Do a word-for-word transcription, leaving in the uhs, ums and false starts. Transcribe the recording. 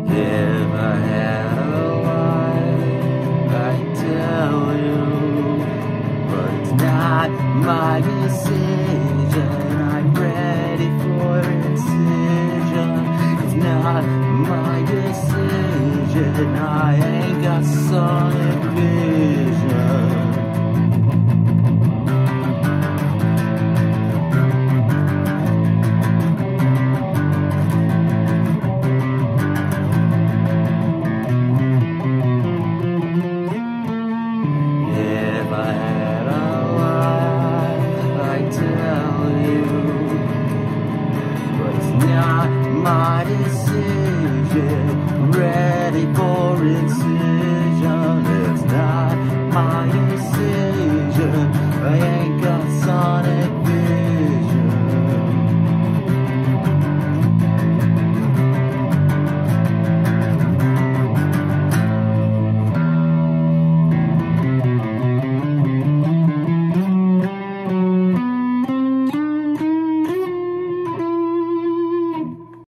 If I had a life, I'd tell you, but it's not my decision. I'm ready for incision. It's not my decision. I ain't got some opinion.